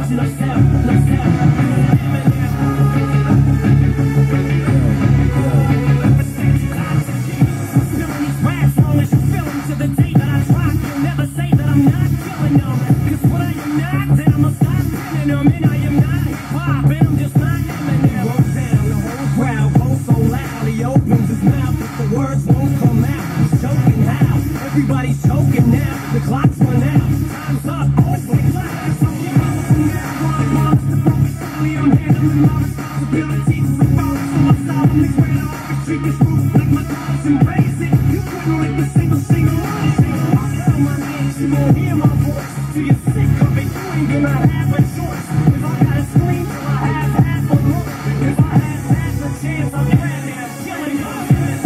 Everybody's choking now, the clock's run out, time's up, over the clock. So I'm handling my responsibilities. So my style is where I always treat this roof like my dogs embrace it. You couldn't lick a single line. I'll tell my name, you won't hear my voice. Till you're sick of it, you ain't gonna have a choice. If I gotta scream till I have half a look, if I have half a chance, I'm ready. I'm killing you.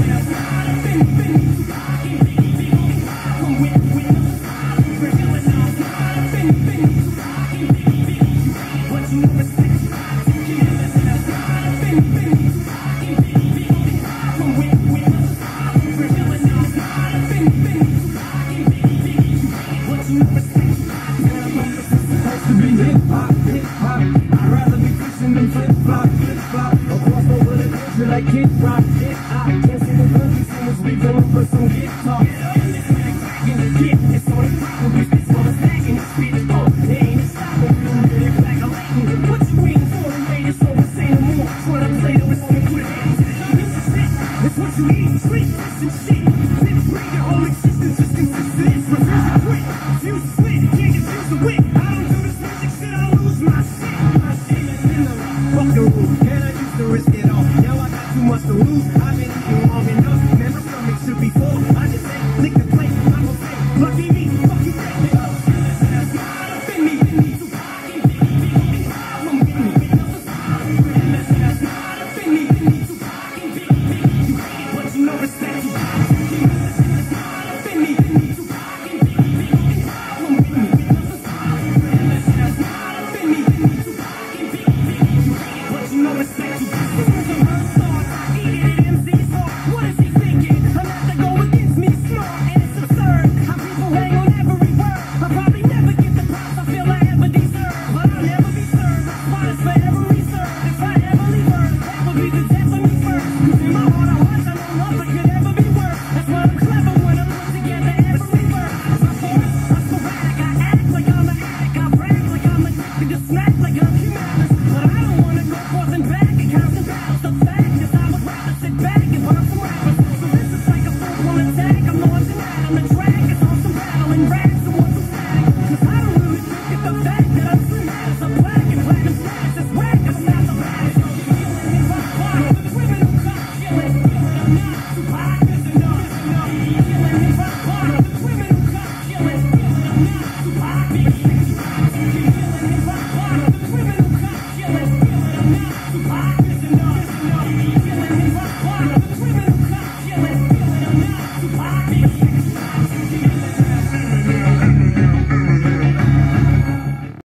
Like Kid Rock, I can't see the movies singers, we going for some guitar. It's on the ground, it's on the stack, and it's spit. Oh, they ain't stopping, we don't get it back. I'm like, what you waiting for? The raiders, so we say no more. What I'm playing with, only put it in. This is it, it's what you eat, sleep, this and shit. Live free, your whole existence just consists of this. Refuse to quit, refuse to split, can't confuse the wit. I don't do this music shit, I lose my shit. My shit is in the fuck the roof, and I used to risk it all. Now I got too much to lose.